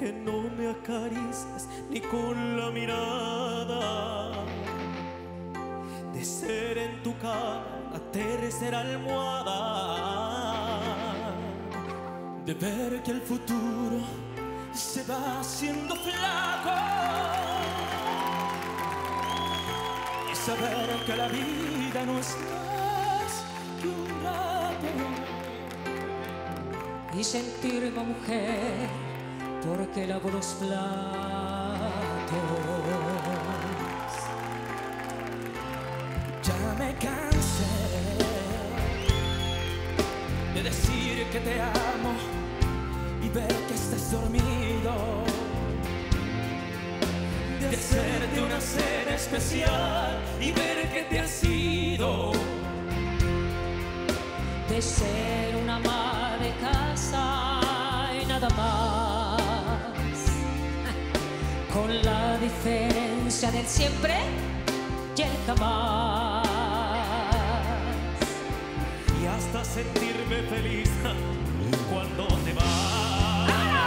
que no me acaricies ni con la mirada, de ser en tu cama la tercera almohada, de ver que el futuro se va haciendo flaco y saber que la vida no es más que un rato, y sentirme mujer porque lavo los platos. Ya me cansé de decir que te amo y ver que estás dormido, de hacerte una cena especial y ver que te has ido, de ser una ama de casa y nada más, con la diferencia del siempre y el jamás, y hasta sentirme feliz cuando te vas.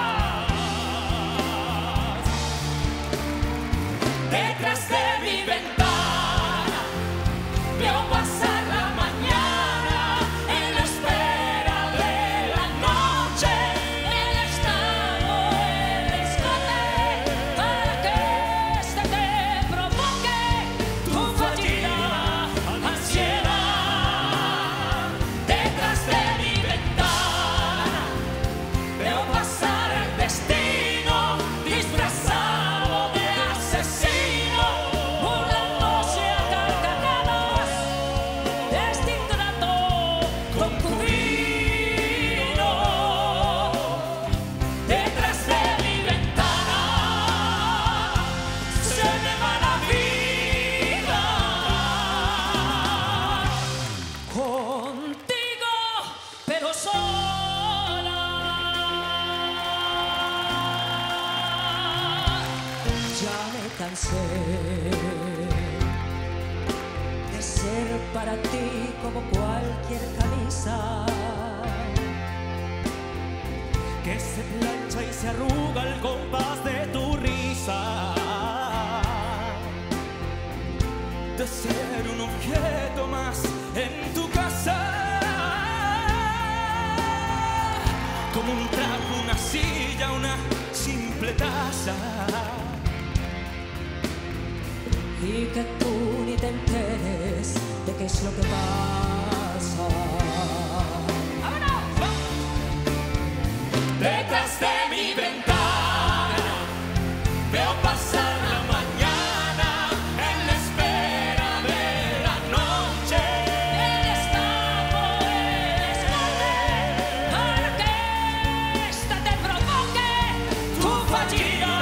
Detrás de mi ventana veo pasar la mañana en la espera de la noche. el estado, el escote, para que este te provoque tu fatiga, ansiedad. Detrás de mi ventana veo pasar el destino disfrazado de asesino, burlándose a carcajadas de este ingrato concubino. Detrás de mi ventana se me va la vida. contigo, pero sola. Ya me cansé de ser para ti como cualquier camisa, Que se plancha y se arruga al compás de tu risa, de ser un objeto más en tu casa, como un trapo, una silla, una simple taza, y que tú ni te enteres de qué es lo que pasa. detrás de mi ventana veo pasar la mañana en la espera de la noche. El estampo, el escote, para que esta te provoque tu fatiga,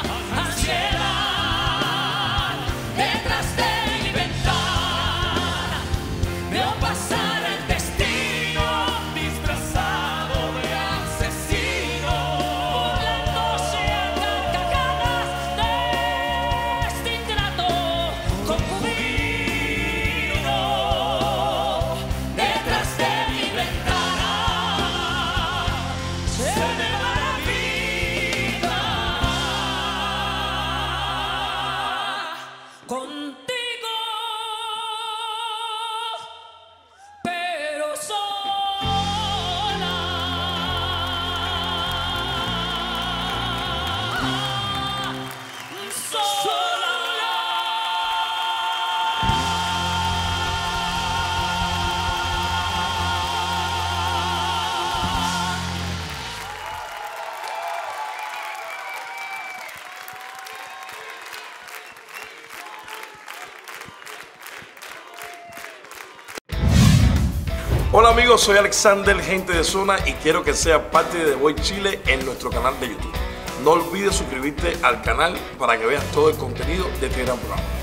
ansiedad. Detrás de mi ventana veo pasar el destino disfrazado de asesino, burlándose a carcajadas de este ingrato concubino. Detrás de mi ventana se me va la vida. contigo, pero sola. Hola amigos, soy Alexander, gente de zona, y quiero que seas parte de The Voice Chile en nuestro canal de YouTube. No olvides suscribirte al canal para que veas todo el contenido de este gran programa.